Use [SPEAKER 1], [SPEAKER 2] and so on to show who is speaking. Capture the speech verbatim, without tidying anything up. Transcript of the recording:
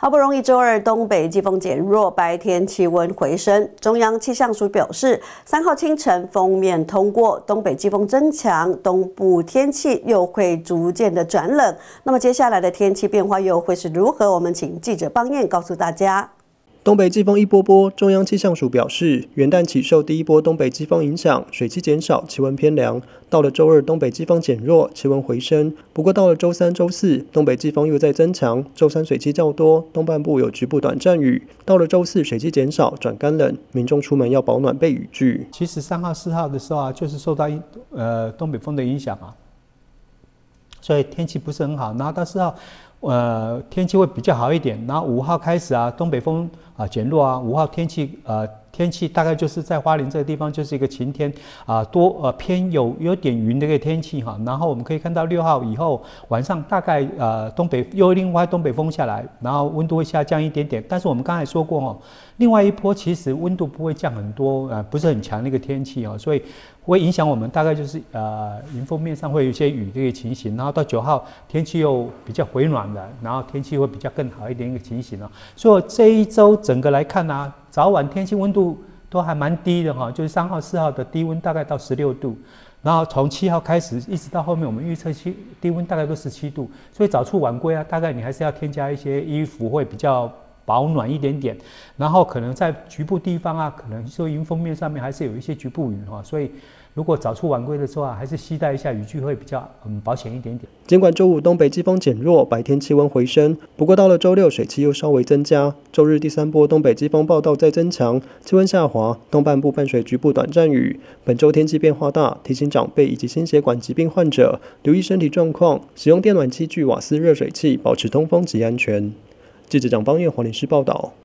[SPEAKER 1] 好不容易周二东北季风减弱，白天气温回升。中央气象署表示，三号清晨锋面通过，东北季风增强，东部天气又会逐渐的转冷。那么接下来的天气变化又会是如何？我们请记者邦彦告诉大家。
[SPEAKER 2] 东北季风一波波，中央气象署表示，元旦起受第一波东北季风影响，水汽减少，气温偏凉。到了周二，东北季风减弱，气温回升。不过到了周三、周四，东北季风又在增强，周三水汽较多，东半部有局部短暂雨。到了周四，水汽减少，转干冷，民众出门要保暖备雨具。
[SPEAKER 3] 其实三号、四号的时候啊，就是受到呃东北风的影响啊，所以天气不是很好。然后到四号。 呃，天气会比较好一点，然后五号开始啊，东北风啊减弱啊，五号天气呃天气大概就是在花莲这个地方就是一个晴天啊，多呃偏有有点云的一个天气哈。然后我们可以看到六号以后晚上大概呃东北又另外东北风下来，然后温度会下降一点点。但是我们刚才说过哦，另外一波其实温度不会降很多，呃不是很强的一个天气哦，所以会影响我们大概就是呃迎风面上会有一些雨这个情形。然后到九号天气又比较回暖。 然后天气会比较更好一点一个情形哦，所以这一周整个来看呢、啊，早晚天气温度都还蛮低的哈，就是三号、四号的低温大概到十六度，然后从七号开始一直到后面我们预测期低温大概都十七度，所以早出晚归啊，大概你还是要添加一些衣服会比较保暖一点点，然后可能在局部地方啊，可能说迎风面上面还是有一些局部雨哈，所以。 如果早出晚归的时候啊，还是携带一下雨具会比较嗯保险一点点。
[SPEAKER 2] 尽管周五东北季风减弱，白天气温回升，不过到了周六水汽又稍微增加。周日第三波东北季风报道再增强，气温下滑，东半部伴随局部短暂雨。本周天气变化大，提醒长辈以及心血管疾病患者留意身体状况，使用电暖器具、瓦斯热水器，保持通风及安全。记者蒋邦彦、黄连诗报道。